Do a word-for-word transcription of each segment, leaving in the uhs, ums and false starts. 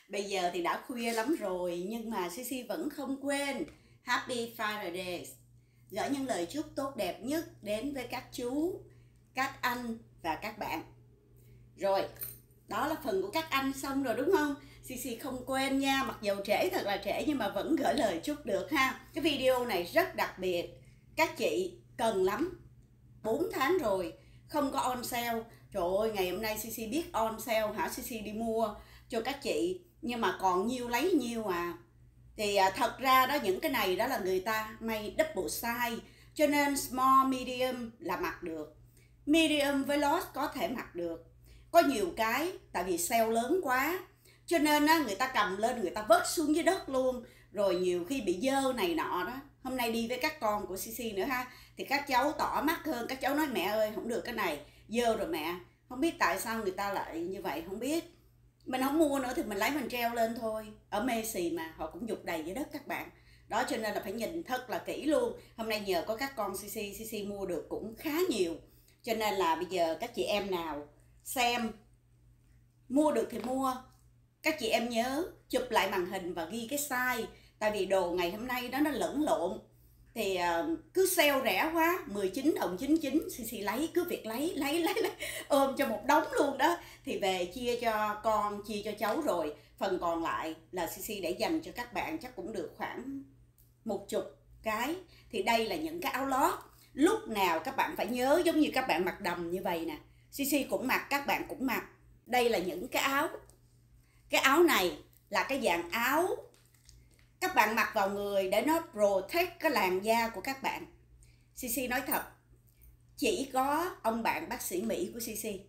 Bây giờ thì đã khuya lắm rồi nhưng mà Sisi vẫn không quên Happy Friday. Gửi những lời chúc tốt đẹp nhất đến với các chú, các anh và các bạn. Rồi, đó là phần của các anh xong rồi đúng không? Sisi không quên nha, mặc dù trễ thật là trễ nhưng mà vẫn gửi lời chúc được ha. Cái video này rất đặc biệt, các chị cần lắm. bốn tháng rồi không có on sale. Trời ơi, ngày hôm nay Sisi biết on sale hả, Sisi đi mua cho các chị, nhưng mà còn nhiêu lấy nhiêu à. Thì à, thật ra đó, những cái này đó là người ta may double size, cho nên small medium là mặc được, medium với large có thể mặc được. Có nhiều cái tại vì sale lớn quá cho nên á, người ta cầm lên người ta vớt xuống dưới đất luôn, rồi nhiều khi bị dơ này nọ đó. Hôm nay đi với các con của Sisi nữa ha, thì các cháu tỏ mắt hơn, các cháu nói mẹ ơi không được cái này, dơ rồi mẹ. Không biết tại sao người ta lại như vậy, không biết. Mình không mua nữa thì mình lấy mình treo lên thôi. Ở Macy mà họ cũng dục đầy dưới đất các bạn. Đó, cho nên là phải nhìn thật là kỹ luôn. Hôm nay nhờ có các con Sisi, Sisi mua được cũng khá nhiều. Cho nên là bây giờ các chị em nào xem mua được thì mua. Các chị em nhớ chụp lại màn hình và ghi cái size. Tại vì đồ ngày hôm nay đó nó lẫn lộn. Thì uh, cứ sale rẻ quá, mười chín đồng chín mươi chín, Sisi lấy, cứ việc lấy, lấy, lấy, lấy, ôm cho một đống luôn đó. Thì về chia cho con, chia cho cháu rồi. Phần còn lại là Sisi để dành cho các bạn, chắc cũng được khoảng một chục cái. Thì đây là những cái áo lót. Lúc nào các bạn phải nhớ, giống như các bạn mặc đầm như vậy nè, Sisi cũng mặc, các bạn cũng mặc. Đây là những cái áo. Cái áo này là cái dạng áo các bạn mặc vào người để nó protect cái làn da của các bạn. Sisi nói thật, chỉ có ông bạn bác sĩ Mỹ của Sisi,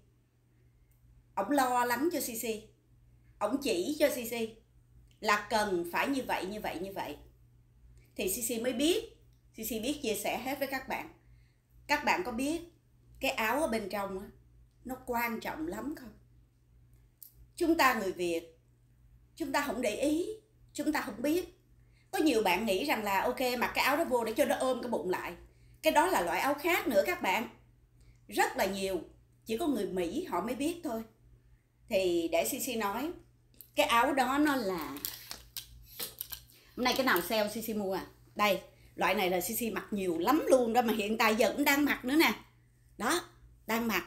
ổng lo lắng cho Sisi, ổng chỉ cho Sisi là cần phải như vậy, như vậy, như vậy. Thì Sisi mới biết, Sisi biết chia sẻ hết với các bạn. Các bạn có biết cái áo ở bên trong đó, nó quan trọng lắm không? Chúng ta người Việt, chúng ta không để ý, chúng ta không biết. Có nhiều bạn nghĩ rằng là ok, mặc cái áo đó vô để cho nó ôm cái bụng lại. Cái đó là loại áo khác nữa các bạn. Rất là nhiều, chỉ có người Mỹ họ mới biết thôi. Thì để Sisi nói, cái áo đó nó là, hôm nay cái nào sale Sisi mua à. Đây, loại này là Sisi mặc nhiều lắm luôn đó, mà hiện tại giờ cũng đang mặc nữa nè. Đó, đang mặc.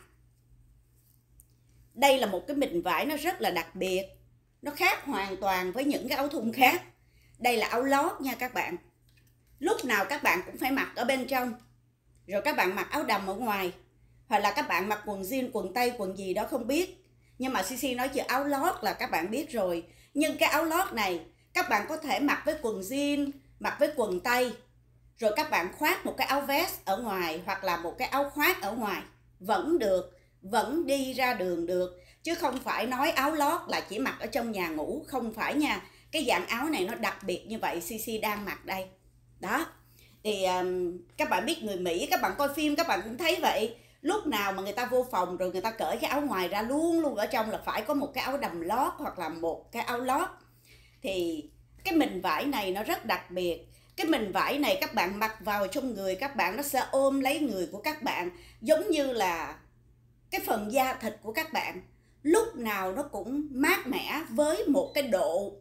Đây là một cái mịn vải nó rất là đặc biệt, nó khác hoàn toàn với những cái áo thun khác. Đây là áo lót nha các bạn. Lúc nào các bạn cũng phải mặc ở bên trong, rồi các bạn mặc áo đầm ở ngoài, hoặc là các bạn mặc quần jean, quần tây, quần gì đó không biết. Nhưng mà Sisi nói chữ áo lót là các bạn biết rồi. Nhưng cái áo lót này các bạn có thể mặc với quần jean, mặc với quần tây, rồi các bạn khoác một cái áo vest ở ngoài, hoặc là một cái áo khoác ở ngoài, vẫn được, vẫn đi ra đường được. Chứ không phải nói áo lót là chỉ mặc ở trong nhà ngủ, không phải nha. Cái dạng áo này nó đặc biệt như vậy, Sisi đang mặc đây. Đó, thì um, các bạn biết người Mỹ, các bạn coi phim các bạn cũng thấy vậy. Lúc nào mà người ta vô phòng rồi người ta cởi cái áo ngoài ra, luôn luôn ở trong là phải có một cái áo đầm lót hoặc là một cái áo lót. Thì cái mịn vải này nó rất đặc biệt. Cái mịn vải này các bạn mặc vào trong người các bạn, nó sẽ ôm lấy người của các bạn, giống như là cái phần da thịt của các bạn. Lúc nào nó cũng mát mẻ với một cái độ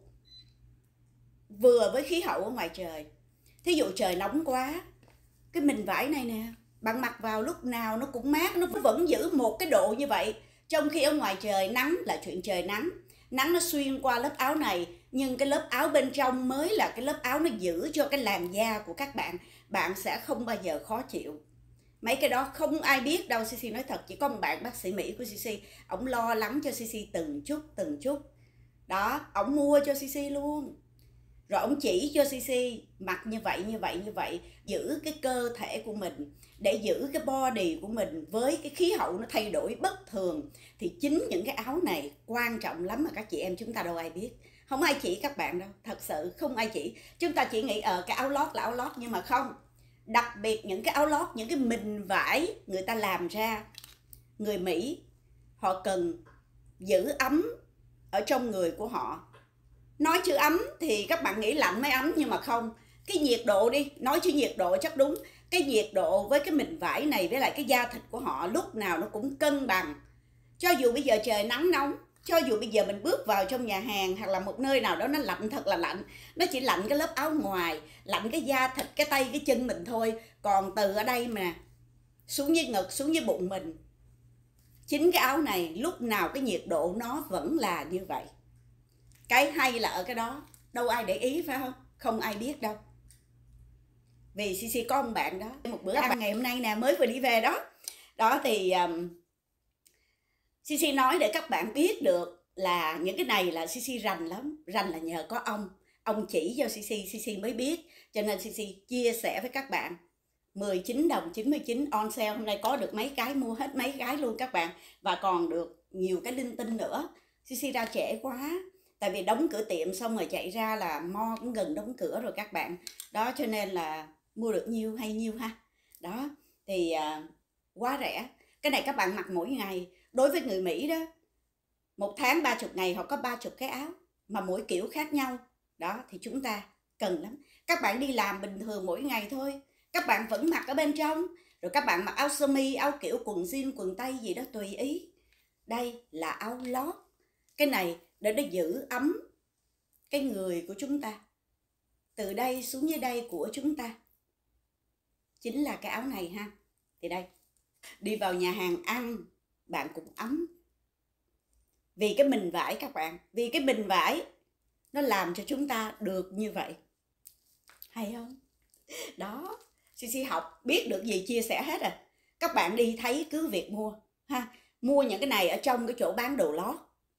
vừa với khí hậu ở ngoài trời. Thí dụ trời nóng quá, cái mịn vải này nè, bạn mặc vào lúc nào nó cũng mát, nó vẫn giữ một cái độ như vậy. Trong khi ở ngoài trời nắng là chuyện trời nắng, nắng nó xuyên qua lớp áo này, nhưng cái lớp áo bên trong mới là cái lớp áo nó giữ cho cái làn da của các bạn. Bạn sẽ không bao giờ khó chịu. Mấy cái đó không ai biết đâu, Sisi nói thật, chỉ có một bạn bác sĩ Mỹ của Sisi, ổng lo lắng cho Sisi từng chút từng chút. Đó, ổng mua cho Sisi luôn. Rồi ổng chỉ cho Sisi mặc như vậy, như vậy, như vậy, giữ cái cơ thể của mình, để giữ cái body của mình với cái khí hậu nó thay đổi bất thường. Thì chính những cái áo này quan trọng lắm mà các chị em chúng ta đâu ai biết. Không ai chỉ các bạn đâu, thật sự không ai chỉ. Chúng ta chỉ nghĩ ở ờ, cái áo lót là áo lót, nhưng mà không. Đặc biệt những cái áo lót, những cái mịn vải người ta làm ra, người Mỹ họ cần giữ ấm ở trong người của họ. Nói chữ ấm thì các bạn nghĩ lạnh mới ấm, nhưng mà không. Cái nhiệt độ đi, nói chữ nhiệt độ chắc đúng. Cái nhiệt độ với cái mịn vải này với lại cái da thịt của họ lúc nào nó cũng cân bằng. Cho dù bây giờ trời nắng nóng, Cho dù bây giờ mình bước vào trong nhà hàng hoặc là một nơi nào đó nó lạnh thật là lạnh, nó chỉ lạnh cái lớp áo ngoài, lạnh cái da thịt, cái tay, cái chân mình thôi. Còn từ ở đây mà xuống dưới ngực, xuống dưới bụng mình, chính cái áo này lúc nào cái nhiệt độ nó vẫn là như vậy. Cái hay là ở cái đó, đâu ai để ý phải không? Không ai biết đâu. Vì xê xê có ông bạn đó, một bữa ăn ngày hôm nay nè, mới vừa đi về đó. Đó thì um, xê xê nói để các bạn biết được là những cái này là xê xê rành lắm. Rành là nhờ có ông. Ông chỉ cho xê xê, xê xê mới biết. Cho nên xê xê chia sẻ với các bạn. mười chín đồng chín mươi chín on sale. Hôm nay có được mấy cái, mua hết mấy cái luôn các bạn. Và còn được nhiều cái linh tinh nữa. xê xê ra trễ quá. Tại vì đóng cửa tiệm xong rồi chạy ra là mo cũng gần đóng cửa rồi các bạn. Đó cho nên là mua được nhiêu hay nhiêu ha. Đó thì uh, quá rẻ. Cái này các bạn mặc mỗi ngày. Đối với người Mỹ đó, một tháng ba mươi ngày họ có ba mươi cái áo mà mỗi kiểu khác nhau. Đó thì chúng ta cần lắm. Các bạn đi làm bình thường mỗi ngày thôi, các bạn vẫn mặc ở bên trong. Rồi các bạn mặc áo sơ mi, áo kiểu quần jean, quần tây gì đó tùy ý. Đây là áo lót. Cái này để nó giữ ấm cái người của chúng ta. Từ đây xuống dưới đây của chúng ta chính là cái áo này ha. Thì đây, đi vào nhà hàng ăn bạn cũng ấm. Vì cái bình vải các bạn, vì cái bình vải nó làm cho chúng ta được như vậy. Hay không? Đó, xê xê học biết được gì chia sẻ hết à. Các bạn đi thấy cứ việc mua ha. Mua những cái này ở trong cái chỗ bán đồ lót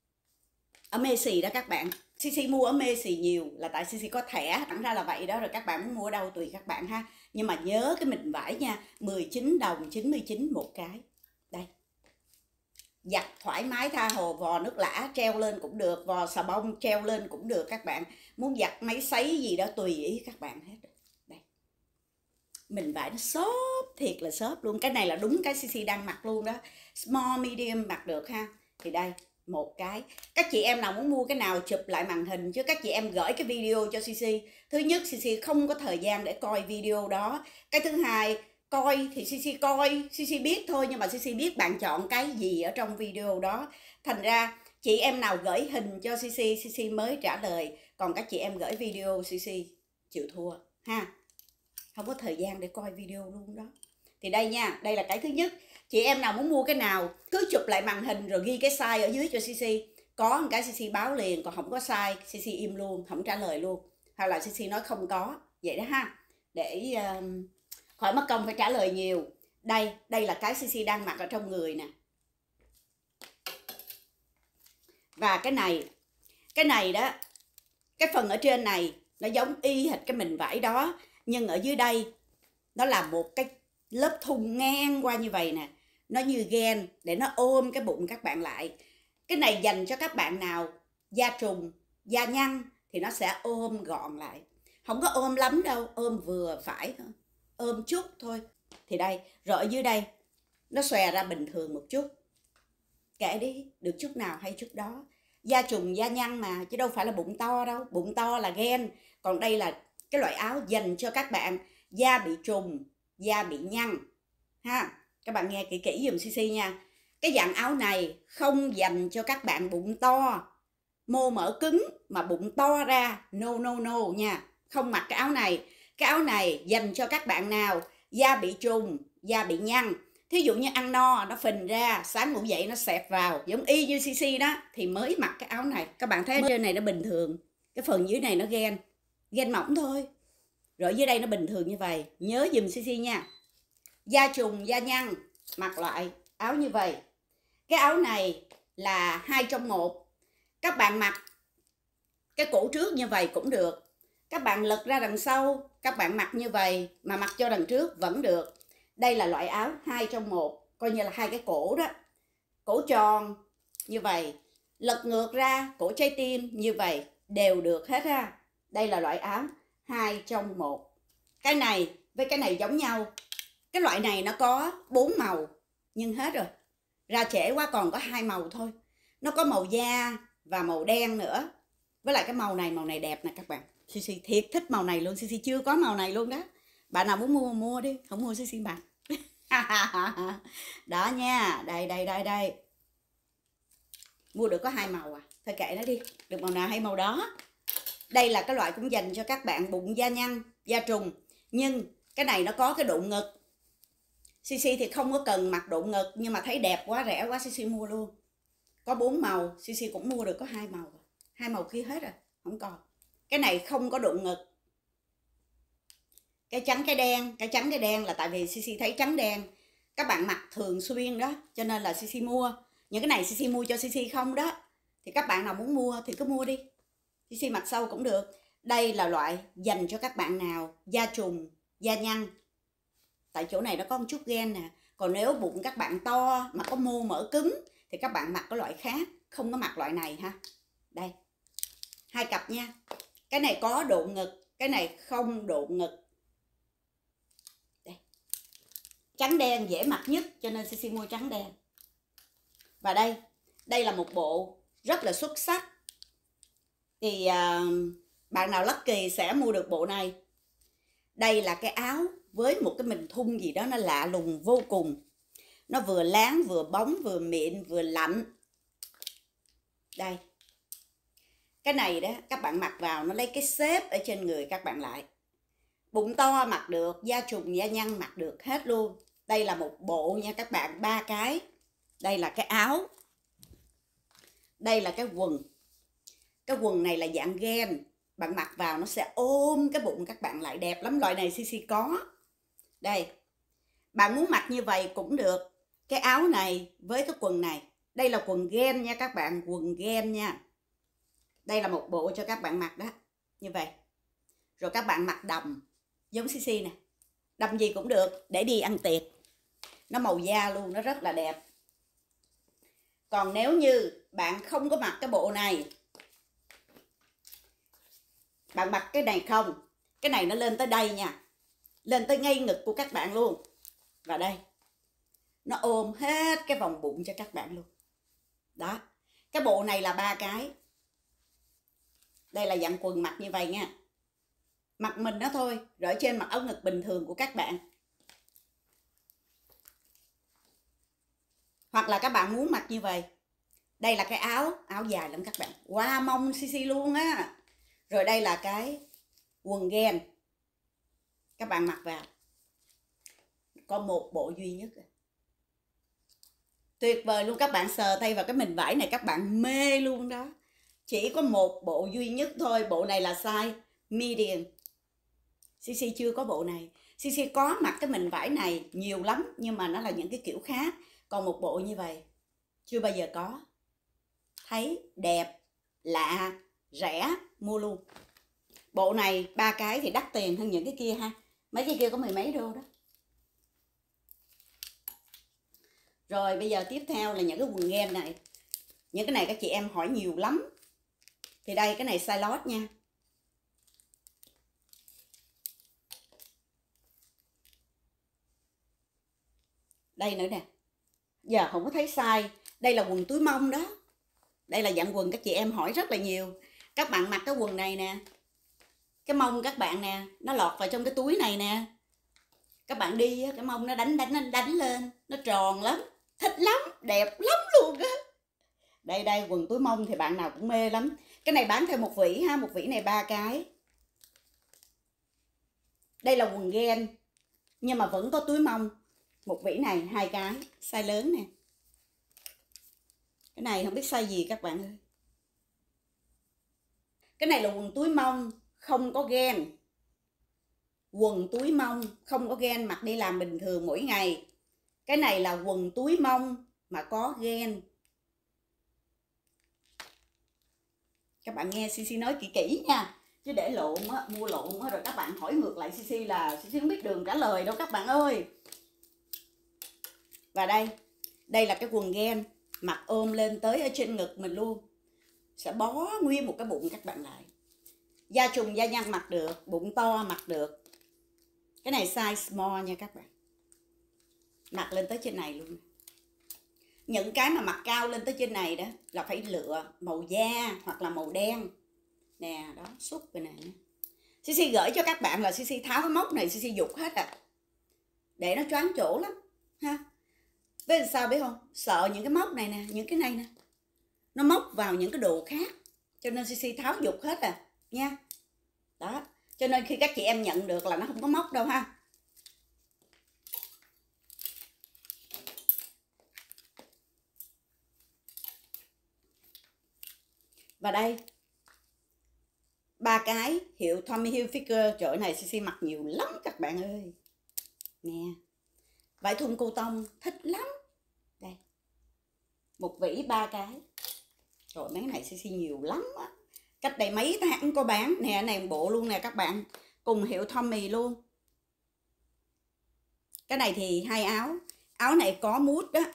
ở Macy đó các bạn. xê xê mua ở Macy nhiều là tại xê xê có thẻ, thẳng ra là vậy đó. Rồi các bạn muốn mua ở đâu tùy các bạn ha. Nhưng mà nhớ cái bình vải nha, mười chín đồng chín mươi chín một cái. Đây, giặt thoải mái tha hồ, vò nước lã treo lên cũng được, vò xà bông treo lên cũng được các bạn. Muốn giặt máy sấy gì đó tùy ý các bạn hết. Đây, mình vải nó xốp, thiệt là xốp luôn. Cái này là đúng cái xê xê đang mặc luôn đó. Small, medium mặc được ha. Thì đây, một cái. Các chị em nào muốn mua cái nào chụp lại màn hình chứ các chị em gửi cái video cho xê xê. Thứ nhất, xê xê không có thời gian để coi video đó. Cái thứ hai, coi thì xê xê coi, xê xê biết thôi, nhưng mà xê xê biết bạn chọn cái gì ở trong video đó. Thành ra chị em nào gửi hình cho xê xê, xê xê mới trả lời. Còn các chị em gửi video, xê xê chịu thua ha. Không có thời gian để coi video luôn đó. Thì đây nha, đây là cái thứ nhất. Chị em nào muốn mua cái nào cứ chụp lại màn hình rồi ghi cái size ở dưới cho xê xê. Có một cái xê xê báo liền, còn không có size xê xê im luôn, không trả lời luôn. Hoặc là xê xê nói không có, vậy đó ha. Để uh, khỏi mất công phải trả lời nhiều. Đây, đây là cái xê xê đang mặc ở trong người nè. Và cái này, cái này đó, cái phần ở trên này nó giống y hệt cái mình vải đó. Nhưng ở dưới đây nó là một cái lớp thun ngang qua như vậy nè. Nó như gen để nó ôm cái bụng các bạn lại. Cái này dành cho các bạn nào da trùng, da nhăn thì nó sẽ ôm gọn lại. Không có ôm lắm đâu, ôm vừa phải thôi, ôm chút thôi. Thì đây, rồi ở dưới đây nó xòe ra bình thường một chút. Kệ đi, được chút nào hay chút đó. Da trùng, da nhăn mà, chứ đâu phải là bụng to đâu. Bụng to là gen. Còn đây là cái loại áo dành cho các bạn da bị trùng, da bị nhăn ha. Các bạn nghe kỹ kỹ dùm xê xê nha. Cái dạng áo này không dành cho các bạn bụng to, mô mỡ cứng mà bụng to ra. No no no nha. Không mặc cái áo này. Cái áo này dành cho các bạn nào da bị trùng, da bị nhăn. Thí dụ như ăn no nó phình ra, sáng ngủ dậy nó xẹp vào, giống y như xê xê đó, thì mới mặc cái áo này. Các bạn thấy trên này nó bình thường, cái phần dưới này nó gen, gen mỏng thôi. Rồi dưới đây nó bình thường như vậy. Nhớ dùm xê xê nha. Da trùng, da nhăn mặc loại áo như vậy. Cái áo này là hai trong một. Các bạn mặc cái cổ trước như vậy cũng được. Các bạn lật ra đằng sau, các bạn mặc như vậy mà mặc cho đằng trước vẫn được. Đây là loại áo hai trong một, coi như là hai cái cổ đó. Cổ tròn như vậy, lật ngược ra cổ trái tim như vậy đều được hết ha. Đây là loại áo hai trong một. Cái này với cái này giống nhau. Cái loại này nó có bốn màu nhưng hết rồi. Ra trễ quá còn có hai màu thôi. Nó có màu da và màu đen nữa. Với lại cái màu này, màu này đẹp nè các bạn. xê xê thiệt thích màu này luôn, xê xê chưa có màu này luôn đó. Bạn nào muốn mua mua đi, không mua xê xê bạn. Đó nha, đây đây đây đây. Mua được có hai màu à, thôi kệ nó đi, được màu nào hay màu đó. Đây là cái loại cũng dành cho các bạn bụng da nhăn, da trùng. Nhưng cái này nó có cái đụng ngực. xê xê thì không có cần mặc đụng ngực, nhưng mà thấy đẹp quá, rẻ quá, xê xê mua luôn. Có bốn màu, xê xê cũng mua được có hai màu. Hai màu kia hết rồi, không còn. Cái này không có đụng ngực. Cái trắng cái đen, cái trắng cái đen là tại vì xê xê thấy trắng đen các bạn mặc thường xuyên đó, cho nên là xê xê mua. Những cái này xê xê mua cho xê xê không đó. Thì các bạn nào muốn mua thì cứ mua đi. xê xê mặc sâu cũng được. Đây là loại dành cho các bạn nào da trùng, da nhăn. Tại chỗ này nó có một chút gen nè. Còn nếu bụng các bạn to mà có mô mỡ cứng thì các bạn mặc cái loại khác, không có mặc loại này ha. Đây, hai cặp nha. Cái này có độ ngực, cái này không độ ngực. Đây, trắng đen dễ mặc nhất cho nên xê xê mua trắng đen. Và đây, đây là một bộ rất là xuất sắc. Thì à, bạn nào lucky sẽ mua được bộ này. Đây là cái áo với một cái mình thun gì đó nó lạ lùng vô cùng. Nó vừa láng, vừa bóng, vừa mịn, vừa lạnh. Đây. Cái này đó, các bạn mặc vào nó lấy cái xếp ở trên người các bạn lại. Bụng to mặc được, da trùng, da nhăn mặc được hết luôn. Đây là một bộ nha các bạn, ba cái. Đây là cái áo. Đây là cái quần. Cái quần này là dạng gen. Bạn mặc vào nó sẽ ôm cái bụng các bạn lại, đẹp lắm. Loại này xê xê có. Đây. Bạn muốn mặc như vậy cũng được. Cái áo này với cái quần này. Đây là quần gen nha các bạn. Quần gen nha. Đây là một bộ cho các bạn mặc đó. Như vậy. Rồi các bạn mặc đầm. Giống xê xê nè. Đầm gì cũng được. Để đi ăn tiệc. Nó màu da luôn. Nó rất là đẹp. Còn nếu như bạn không có mặc cái bộ này, bạn mặc cái này không, cái này nó lên tới đây nha, lên tới ngay ngực của các bạn luôn. Và đây, nó ôm hết cái vòng bụng cho các bạn luôn. Đó, cái bộ này là ba cái. Đây là dạng quần mặc như vậy nha. Mặc mình đó thôi, rồi ở trên mặc áo ngực bình thường của các bạn. Hoặc là các bạn muốn mặc như vậy. Đây là cái áo, áo dài lắm các bạn. Qua wow, mông xê xê luôn á. Rồi đây là cái quần gen. Các bạn mặc vào. Có một bộ duy nhất. Tuyệt vời luôn, các bạn sờ tay vào cái mình vải này các bạn mê luôn đó. Chỉ có một bộ duy nhất thôi, bộ này là size medium. xê xê chưa có bộ này. xê xê có mặc cái mình vải này nhiều lắm, nhưng mà nó là những cái kiểu khác. Còn một bộ như vậy chưa bao giờ có. Thấy đẹp, lạ, rẻ, mua luôn. Bộ này ba cái thì đắt tiền hơn những cái kia ha. Mấy cái kia có mười mấy đô đó. Rồi bây giờ tiếp theo là những cái quần gen này. Những cái này các chị em hỏi nhiều lắm. Thì đây, cái này size lót nha. Đây nữa nè. Giờ không có thấy size. Đây là quần túi mông đó. Đây là dạng quần các chị em hỏi rất là nhiều. Các bạn mặc cái quần này nè. Cái mông các bạn nè, nó lọt vào trong cái túi này nè. Các bạn đi, cái mông nó đánh đánh đánh, đánh lên. Nó tròn lắm. Thích lắm, đẹp lắm luôn á. Đây đây, quần túi mông thì bạn nào cũng mê lắm. Cái này bán theo một vỉ ha, một vỉ này ba cái. Đây là quần gen, nhưng mà vẫn có túi mông. Một vỉ này hai cái, size lớn nè. Cái này không biết size gì các bạn ơi. Cái này là quần túi mông, không có gen. Quần túi mông, không có gen, mặc đi làm bình thường mỗi ngày. Cái này là quần túi mông mà có gen. Các bạn nghe xê xê nói kỹ kỹ nha. Chứ để lộn á, mua lộn á, rồi các bạn hỏi ngược lại xê xê là xê xê không biết đường trả lời đâu các bạn ơi. Và đây, đây là cái quần gen, mặc ôm lên tới ở trên ngực mình luôn. Sẽ bó nguyên một cái bụng các bạn lại. Da trùng, da nhăn mặc được, bụng to mặc được. Cái này size small nha các bạn. Mặc lên tới trên này luôn. Những cái mà mặc cao lên tới trên này đó là phải lựa màu da hoặc là màu đen. Nè, đó, xúc bên này. xê xê gửi cho các bạn là xê xê tháo cái móc này, xê xê dục hết à. Để nó choáng chỗ lắm. Ha. Với sao biết không? Sợ những cái móc này nè, những cái này nè. nó móc vào những cái đồ khác, cho nên xê xê tháo giục hết à nha. Đó, cho nên khi các chị em nhận được là nó không có móc đâu ha. Và đây, ba cái hiệu Tommy Hilfiger, trời này xê xê mặc nhiều lắm các bạn ơi. Nè, vải thun cô tông thích lắm. Đây, một vỉ ba cái. Rồi mấy này xê xê nhiều lắm á. Cách đây mấy tháng có bán. Nè, này một bộ luôn nè các bạn. Cùng hiệu Tommy luôn. Cái này thì hai áo. Áo này có mút đó.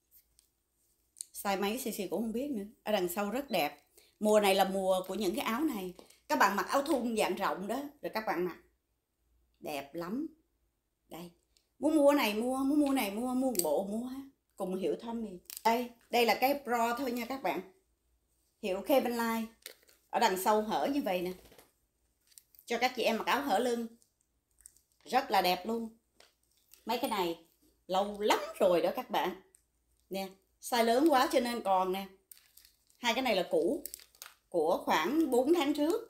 Size mấy xê xê cũng không biết nữa. Ở đằng sau rất đẹp. Mùa này là mùa của những cái áo này. Các bạn mặc áo thun dạng rộng đó. Rồi các bạn mặc. Đẹp lắm. Đây. Muốn mua này mua. Muốn mua này mua. Mua một bộ mua. Cùng hiệu Tommy. Đây. Đây là cái bra thôi nha các bạn. Hiệu Kevin Line. Ở đằng sau hở như vậy nè. Cho các chị em mặc áo hở lưng. Rất là đẹp luôn. Mấy cái này lâu lắm rồi đó các bạn. Nè. Size lớn quá cho nên còn nè. Hai cái này là cũ. Của khoảng bốn tháng trước.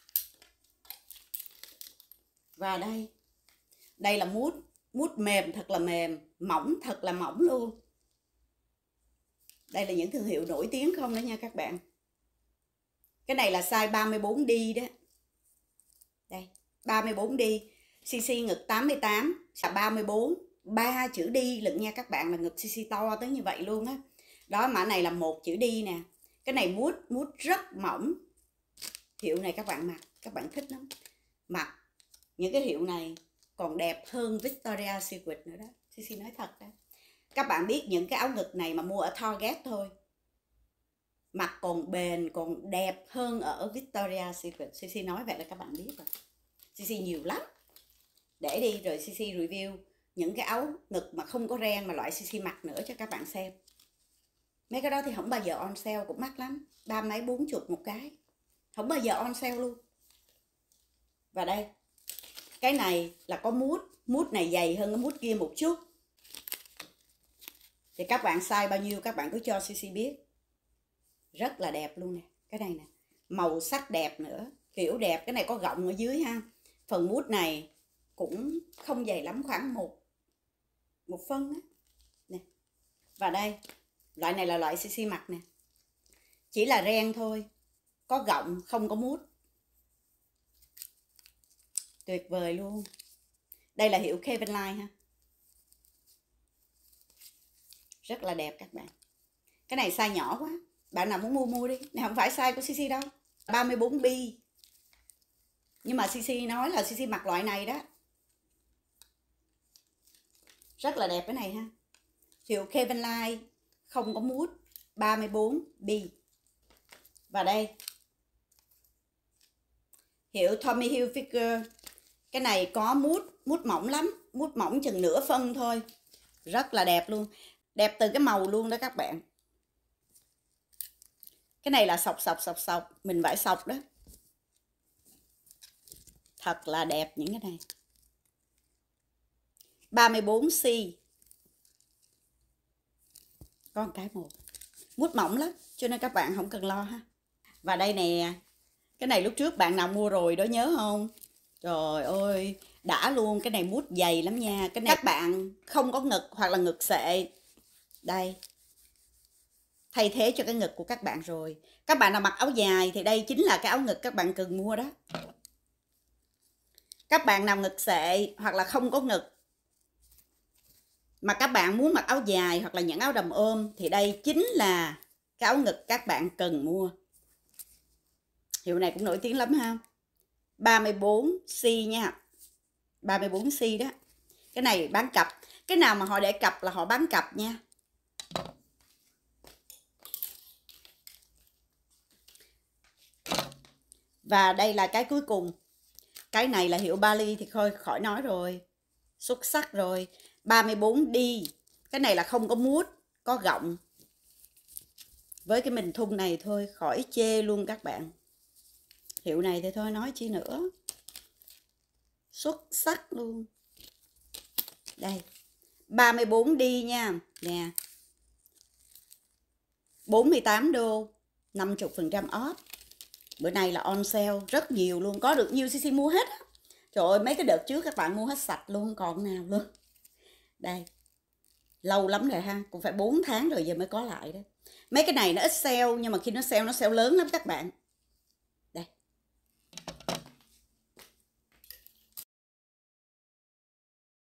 Và đây. Đây là mút. Mút mềm thật là mềm. Mỏng thật là mỏng luôn. Đây là những thương hiệu nổi tiếng không đó nha các bạn. Cái này là size ba mươi bốn đi đó. Đây. ba mươi bốn đi. xê xê ngực tám mươi tám. Là ba mươi bốn. ba chữ đi lận nha các bạn. Là ngực xê xê to tới như vậy luôn á. Đó, mã này là một chữ đi nè. Cái này mút, mút rất mỏng. Hiệu này các bạn mặc, các bạn thích lắm. Mặc những cái hiệu này còn đẹp hơn Victoria's Secret nữa đó. xê xê nói thật đó. Các bạn biết những cái áo ngực này mà mua ở Target thôi. Mặc còn bền, còn đẹp hơn ở Victoria's Secret. xê xê nói vậy là các bạn biết rồi. xê xê nhiều lắm. Để đi rồi xê xê review những cái áo ngực mà không có ren mà loại xê xê mặc nữa cho các bạn xem. Mấy cái đó thì không bao giờ on sale, cũng mắc lắm. Ba mấy bốn chục một cái. Không bao giờ on sale luôn. Và đây. Cái này là có mút. Mút này dày hơn cái mút kia một chút. Thì các bạn size bao nhiêu các bạn cứ cho xê xê biết. Rất là đẹp luôn nè. Cái này nè. Màu sắc đẹp nữa. Kiểu đẹp. Cái này có gọng ở dưới ha. Phần mút này cũng không dày lắm. Khoảng một Một phân á. Nè. Và đây. Loại này là loại xê xê mặc nè. Chỉ là ren thôi. Có gọng, không có mút. Tuyệt vời luôn. Đây là hiệu Kevin Line ha. Rất là đẹp các bạn. Cái này size nhỏ quá. Bạn nào muốn mua mua đi. Này không phải size của xê xê đâu. ba mươi bốn bi. Nhưng mà xê xê nói là xê xê mặc loại này đó. Rất là đẹp cái này ha. Hiệu Kevin Line. Không có mút. ba mươi bốn bi. Và đây. Hiệu Tommy Hilfiger. Cái này có mút. Mút mỏng lắm. Mút mỏng chừng nửa phân thôi. Rất là đẹp luôn. Đẹp từ cái màu luôn đó các bạn. Cái này là sọc sọc sọc sọc. Mình vải sọc đó. Thật là đẹp những cái này. ba mươi bốn C. Có một cái một. Mút mỏng lắm. Cho nên các bạn không cần lo ha. Và đây nè. Cái này lúc trước bạn nào mua rồi đó nhớ không? Trời ơi. Đã luôn. Cái này mút dày lắm nha. Cái này các bạn không có ngực hoặc là ngực xệ. Đây. Thay thế cho cái ngực của các bạn rồi. Các bạn nào mặc áo dài thì đây chính là cái áo ngực các bạn cần mua đó. Các bạn nào ngực xệ hoặc là không có ngực mà các bạn muốn mặc áo dài hoặc là những áo đầm ôm thì đây chính là cái áo ngực các bạn cần mua. Hiệu này cũng nổi tiếng lắm ha. ba mươi bốn C nha. ba mươi bốn C đó. Cái này bán cặp. Cái nào mà họ để cặp là họ bán cặp nha. Và đây là cái cuối cùng. Cái này là hiệu Bali thì khỏi khỏi nói rồi. Xuất sắc rồi. ba mươi bốn đi. Cái này là không có mút, có gọng. Với cái mình thun này thôi, khỏi chê luôn các bạn. Hiệu này thì thôi nói chi nữa. Xuất sắc luôn. Đây. ba mươi bốn đi nha. Nè. bốn mươi tám đô. năm mươi phần trăm off. Bữa nay là on sale rất nhiều luôn, có được nhiều xê xê mua hết á. Trời ơi, mấy cái đợt trước các bạn mua hết sạch luôn, còn nào luôn. Đây, lâu lắm rồi ha, cũng phải bốn tháng rồi giờ mới có lại đó. Mấy cái này nó ít sale, nhưng mà khi nó sale nó sale lớn lắm các bạn.